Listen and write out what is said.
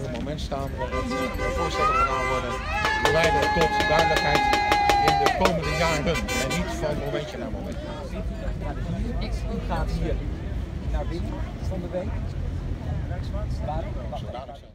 op het moment staan waarop voorstellen gedaan worden die leiden tot duidelijkheid in de komende jaren en niet van momentje naar moment. U gaat hier naar binnen van de week. Waarom?